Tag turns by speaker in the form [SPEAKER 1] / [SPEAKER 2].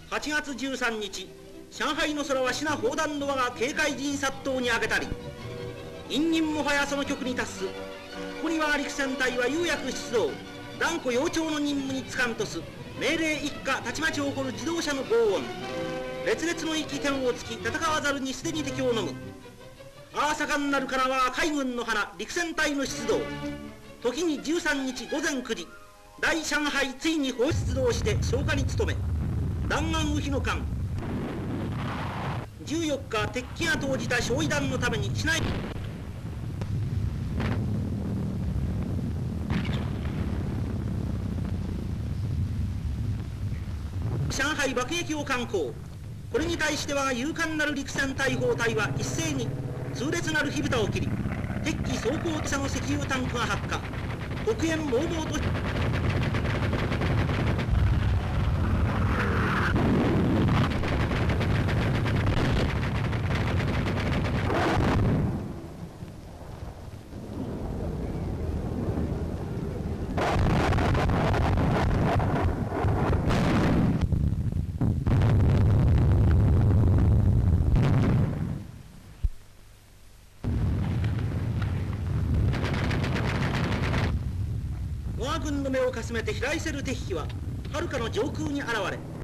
[SPEAKER 1] 8月13日、上海の空はシナ砲弾の輪が警戒陣殺到に上げたり、隠忍もはやその局に達す。ここには陸戦隊は釉薬出動、断固幼鳥の任務につかんとす。命令一家たちまち起こる自動車の轟音。烈烈の息天を突き、戦わざるにすでに敵を飲む。ああ盛んなるからは海軍の花、陸戦隊の出動。時に13日午前9時、大上海ついに放出動して消火に努め、弾丸雨日の間、14日敵機が投じた焼夷弾のために市内上海爆撃を敢行。これに対しては勇敢なる陸戦大砲隊は一斉に痛烈なる火蓋を切り、敵機装甲汽車の石油タンクが発火。黒煙猛々と我が軍の目をかすめて飛来せる敵機ははるかの上空に現れ、